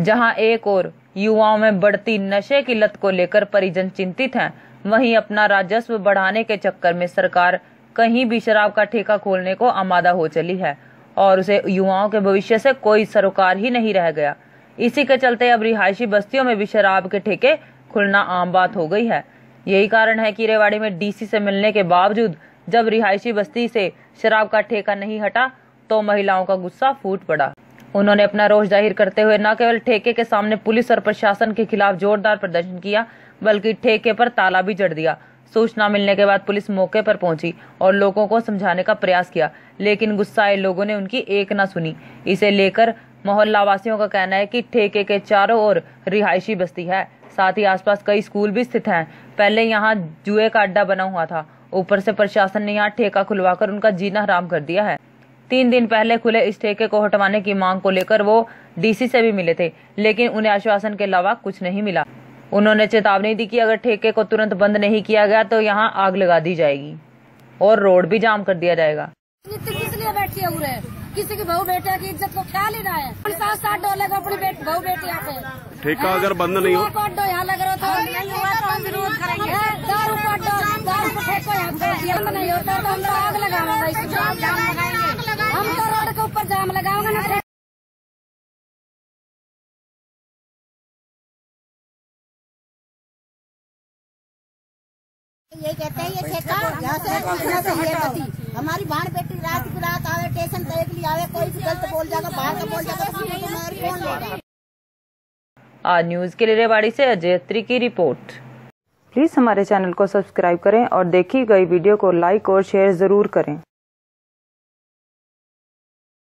जहां एक ओर युवाओं में बढ़ती नशे की लत को लेकर परिजन चिंतित हैं, वहीं अपना राजस्व बढ़ाने के चक्कर में सरकार कहीं भी शराब का ठेका खोलने को आमादा हो चली है और उसे युवाओं के भविष्य से कोई सरोकार ही नहीं रह गया। इसी के चलते अब रिहायशी बस्तियों में भी शराब के ठेके खुलना आम बात हो गई है। यही कारण है कि रेवाड़ी में डीसी से मिलने के बावजूद जब रिहायशी बस्ती से शराब का ठेका नहीं हटा तो महिलाओं का गुस्सा फूट पड़ा। उन्होंने अपना रोष जाहिर करते हुए न केवल ठेके के सामने पुलिस और प्रशासन के खिलाफ जोरदार प्रदर्शन किया, बल्कि ठेके पर ताला भी जड़ दिया। सूचना मिलने के बाद पुलिस मौके पर पहुंची और लोगों को समझाने का प्रयास किया, लेकिन गुस्साए लोगों ने उनकी एक न सुनी। इसे लेकर मोहल्ला वासियों का कहना है कि ठेके के चारों ओर रिहायशी बस्ती है, साथ ही आसपास कई स्कूल भी स्थित हैं। पहले यहाँ जुए का अड्डा बना हुआ था, ऊपर से प्रशासन ने यहाँ ठेका खुलवाकर उनका जीना हराम कर दिया है। 3 दिन पहले खुले इस ठेके को हटवाने की मांग को लेकर वो डीसी से भी मिले थे, लेकिन उन्हें आश्वासन के अलावा कुछ नहीं मिला। उन्होंने चेतावनी दी कि अगर ठेके को तुरंत बंद नहीं किया गया तो यहाँ आग लगा दी जाएगी और रोड भी जाम कर दिया जाएगा। किस लिए बैठी है? किसी की बहू बेटा की इज्जत को ख्याल ही ना है। 7-7 डॉलर अपनी बहू बेटी यहाँ पे ठेका अगर बंद नहीं हो यहाँ लग रहा था नहीं हुआ तो हम विरोध करेंगे। दारू का ठेका यहाँ पे बंद नहीं होता तो हम तो आग लगाएंगे। हम तो रोड के ऊपर जाम लगाएंगे ना। ये कहते हैं ये ठेका यहाँ से हमारी बहन बेटी रात की रात आवे स्टेशन तक के लिए आवे, कोई भी गलत बोल जाएगा बाहर का बोल जाएगा तो कौन लेगा। आज न्यूज के लिए रेवाड़ी से अजय अत्री की रिपोर्ट। प्लीज हमारे चैनल को सब्सक्राइब करें और देखी गई वीडियो को लाइक और शेयर जरूर करें।